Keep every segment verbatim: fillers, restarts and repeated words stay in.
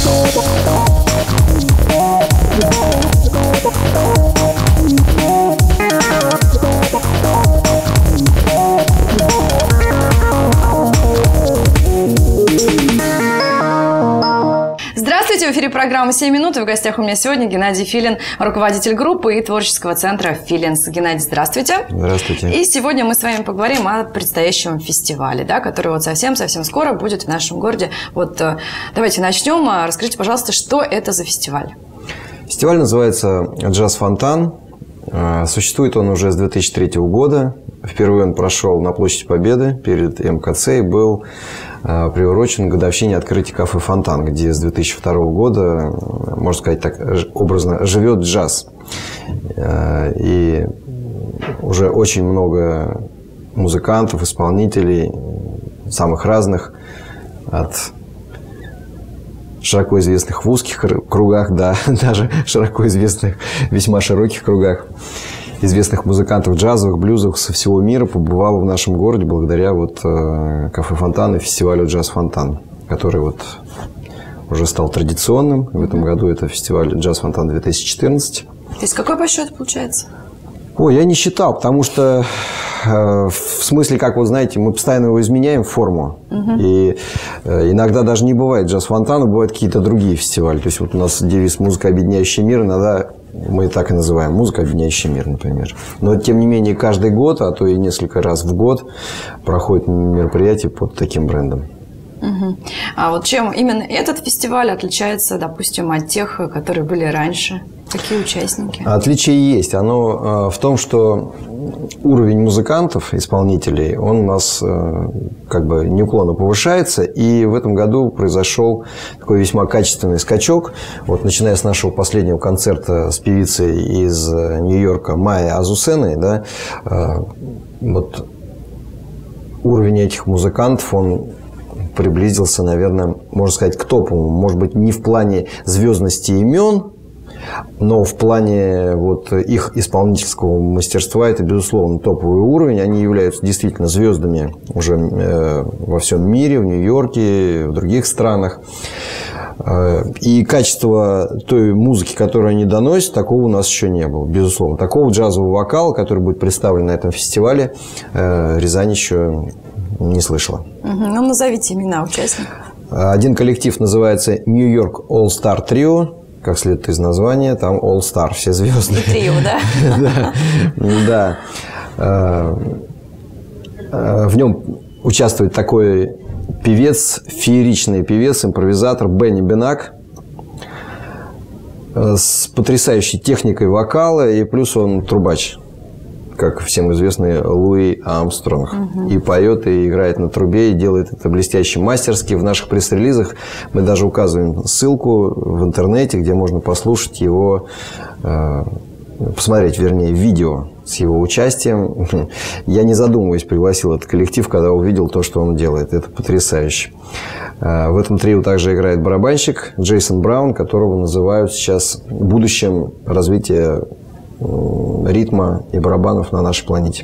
Здравствуйте, в эфире программа «семь минут». И в гостях у меня сегодня Геннадий Филин, руководитель группы и творческого центра «Филинс». Геннадий, здравствуйте. Здравствуйте. И сегодня мы с вами поговорим о предстоящем фестивале, да, который вот совсем-совсем скоро будет в нашем городе. Вот давайте начнем. Расскажите, пожалуйста, что это за фестиваль? Фестиваль называется «Джаз Фонтан». Существует он уже с две тысячи третьего года. Впервые он прошел на Площади Победы перед эм ка цэ и был приурочен к годовщине открытия кафе «Фонтан», где с две тысячи второго года, можно сказать так образно, живет джаз. И уже очень много музыкантов, исполнителей, самых разных, от широко известных в узких кругах, да, даже широко известных в весьма широких кругах, известных музыкантов джазовых, блюзовых со всего мира побывало в нашем городе благодаря вот э, кафе «Фонтан» и фестивалю «Джаз Фонтан», который вот уже стал традиционным. В этом году это фестиваль «Джаз Фонтан две тысячи четырнадцать». То есть какой по счету получается? Ой, я не считал, потому что э, в смысле, как вы знаете, мы постоянно его изменяем, форму. Uh-huh. И э, иногда даже не бывает «Джаз Фонтана», бывают какие-то другие фестивали. То есть вот у нас девиз «Музыка, объединяющая мир», иногда мы так и называем «Музыка, объединяющая мир», например. Но тем не менее каждый год, а то и несколько раз в год проходит мероприятие под таким брендом. Угу. А вот чем именно этот фестиваль отличается, допустим, от тех, которые были раньше? Какие участники? Отличие есть. Оно э, в том, что уровень музыкантов, исполнителей, он у нас э, как бы неуклонно повышается. И в этом году произошел такой весьма качественный скачок. Вот, начиная с нашего последнего концерта с певицей из Нью-Йорка Майей Азусеной, да, э, вот уровень этих музыкантов, он приблизился, наверное, можно сказать, к топовому. Может быть, не в плане звездности имен, но в плане вот их исполнительского мастерства это, безусловно, топовый уровень. Они являются действительно звездами уже э, во всем мире, в Нью-Йорке, в других странах. И качество той музыки, которую они доносят, такого у нас еще не было, безусловно. Такого джазового вокала, который будет представлен на этом фестивале, э, Рязань еще не слышала. Угу. Ну, назовите имена участников. Один коллектив называется New-York All Star Trio. Как следует из названия, там All Star, все звезды. И трио, да? Да. В нем участвует такой певец, фееричный певец, импровизатор Бенни Бенак с потрясающей техникой вокала, и плюс он трубач, как всем известный Луи Армстронг. Угу. И поет, и играет на трубе, и делает это блестяще, мастерски. В наших пресс-релизах мы даже указываем ссылку в интернете, где можно послушать его, э, посмотреть, вернее, видео с его участием. Я, не задумываясь, пригласил этот коллектив, когда увидел то, что он делает. Это потрясающе. Э, в этом трио также играет барабанщик Джейсон Браун, которого называют сейчас будущим развития ритма и барабанов на нашей планете.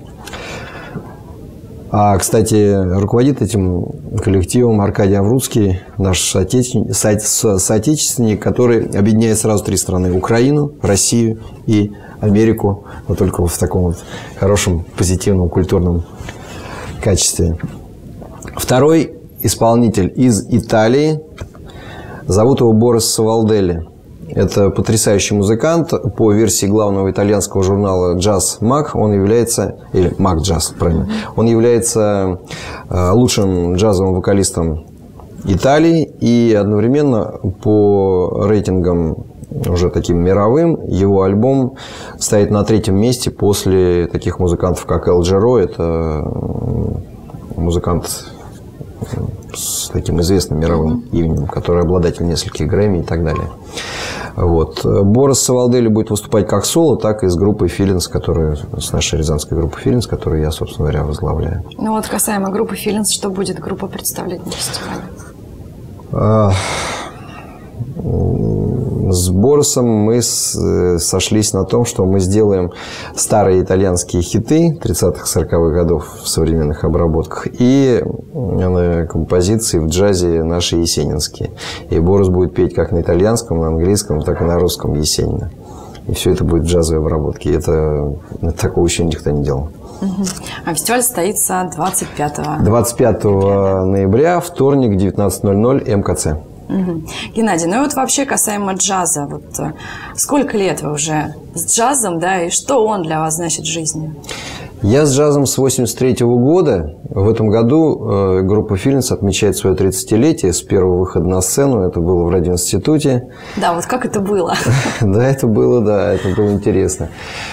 А, кстати, руководит этим коллективом Аркадий Аврудский, наш соотечественник, который объединяет сразу три страны: Украину, Россию и Америку, но только в таком вот хорошем, позитивном, культурном качестве. Второй исполнитель из Италии. Зовут его Борис Савалделли. Это потрясающий музыкант. По версии главного итальянского журнала «Джаз Маг» он является, или «Маг Джаз», правильно, он является лучшим джазовым вокалистом Италии. И одновременно по рейтингам уже таким мировым его альбом стоит на третьем месте после таких музыкантов, как Эл Джеро. Это музыкант с таким известным мировым именем, который обладатель нескольких Грэмми и так далее. Вот. Борис Савалделли будет выступать как соло, так и с группой «Филинс», которая, с нашей рязанской группой «Филинс», которую я, собственно говоря, возглавляю. Ну вот касаемо группы «Филинс», что будет группа представлять на фестивале? С Борисом мы с, сошлись на том, что мы сделаем старые итальянские хиты тридцатых-сороковых годов в современных обработках и композиции в джазе наши есенинские. И Борис будет петь как на итальянском, на английском, так и на русском Есенина. И все это будет в джазовой обработке. И это, такого еще никто не делал. Угу. А фестиваль состоится двадцать пятого двадцать пятого ноября, вторник, девятнадцать ноль ноль, эм ка цэ. Угу. Геннадий, ну и вот вообще касаемо джаза, вот сколько лет вы уже с джазом, да, и что он для вас значит в жизни? Я с джазом с восемьдесят третьего года. В этом году э, группа «Филинс» отмечает свое тридцатилетие с первого выхода на сцену. Это было в радиоинституте. Да, вот как это было? Да, это было, да, это было интересно.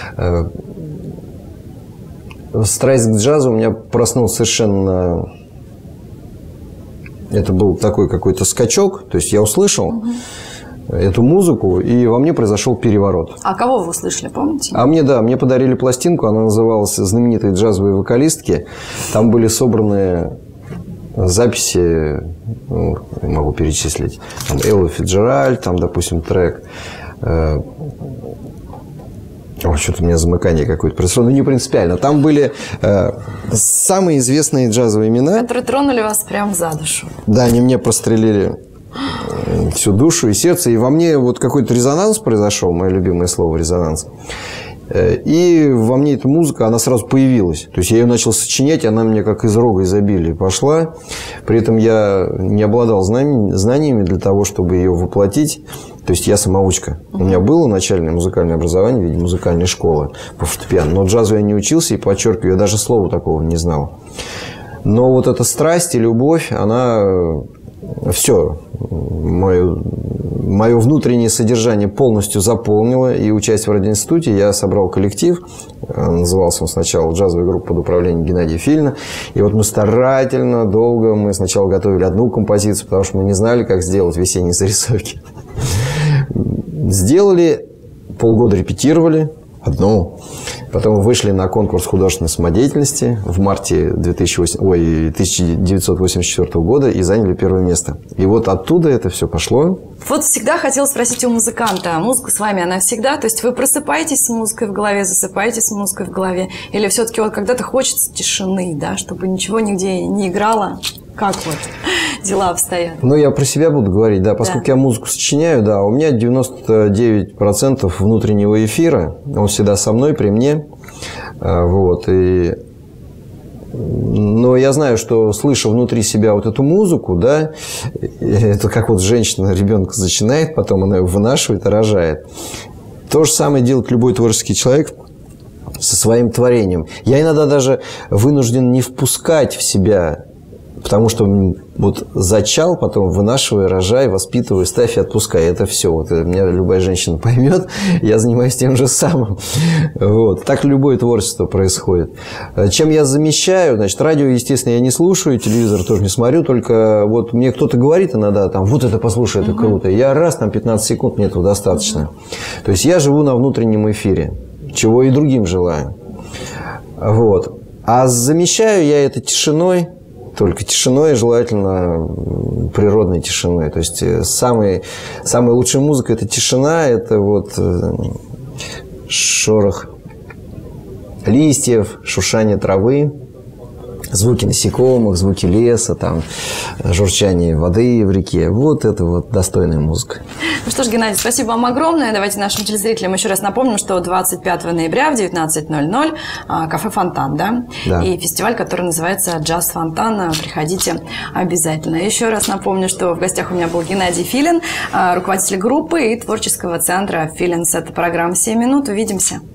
Страсть к джазу у меня проснулся совершенно... Это был такой какой-то скачок. То есть я услышал угу. эту музыку, и во мне произошел переворот. А кого вы услышали, помните? А мне, да, мне подарили пластинку. Она называлась «Знаменитые джазовые вокалистки». Там были собраны записи, ну, могу перечислить. Там Элла Фицджеральд, там, допустим, трек... О, что-то у меня замыкание какое-то произошло. Ну, не принципиально. Там были э, самые известные джазовые имена. Которые тронули вас прям за душу. Да, они мне прострелили всю душу и сердце. И во мне вот какой-то резонанс произошел. Мое любимое слово «резонанс». И во мне эта музыка, она сразу появилась. То есть я ее начал сочинять, она мне как из рога изобилия пошла. При этом я не обладал знаниями для того, чтобы ее воплотить. То есть я самоучка. У меня было начальное музыкальное образование в виде музыкальной школы по фортепиано. Но джазу я не учился, и, подчеркиваю, я даже слова такого не знал. Но вот эта страсть и любовь, она... Все, мое, мое внутреннее содержание полностью заполнило. И, участие в радиоинституте, я собрал коллектив. Назывался он сначала «Джазовая группа под управлением Геннадия Филина». И вот мы старательно, долго, мы сначала готовили одну композицию, потому что мы не знали, как сделать весенние зарисовки. Сделали, полгода репетировали одну. Потом вышли на конкурс художественной самодеятельности в марте тысяча девятьсот восемьдесят четвёртого года и заняли первое место. И вот оттуда это все пошло. Вот всегда хотела спросить у музыканта, музыка с вами, она всегда? То есть вы просыпаетесь с музыкой в голове, засыпаетесь с музыкой в голове? Или все-таки вот когда-то хочется тишины, да, чтобы ничего нигде не играло? Как вот дела обстоят? Ну, я про себя буду говорить, да, поскольку да. я музыку сочиняю, да, у меня девяносто девять процентов внутреннего эфира, он всегда со мной, при мне, вот, и... Но я знаю, что, слыша внутри себя вот эту музыку, да, это как вот женщина ребенка зачинает, потом она его вынашивает и рожает. То же самое делает любой творческий человек со своим творением. Я иногда даже вынужден не впускать в себя... Потому что вот зачал, потом вынашивай, рожай, воспитывай, ставь и отпускай. Это все. Вот, меня любая женщина поймет. Я занимаюсь тем же самым. Вот. Так любое творчество происходит. Чем я замещаю? Значит, радио, естественно, я не слушаю, телевизор тоже не смотрю. Только вот мне кто-то говорит иногда, там, вот это послушай, это круто. Я раз, там, пятнадцать секунд, мне этого достаточно. То есть я живу на внутреннем эфире, чего и другим желаю. Вот. А замещаю я это тишиной. Только тишиной и желательно природной тишиной. То есть самый, самая лучшая музыка – это тишина, это вот шорох листьев, шуршание травы, звуки насекомых, звуки леса, там, журчание воды в реке. Вот это вот достойная музыка. Ну что ж, Геннадий, спасибо вам огромное. Давайте нашим телезрителям еще раз напомним, что двадцать пятого ноября в девятнадцать ноль ноль кафе «Фонтан», да? Да. И фестиваль, который называется «Джаз Фонтан». Приходите обязательно. Еще раз напомню, что в гостях у меня был Геннадий Филин, руководитель группы и творческого центра «Филинс». Это программа «семь минут». Увидимся.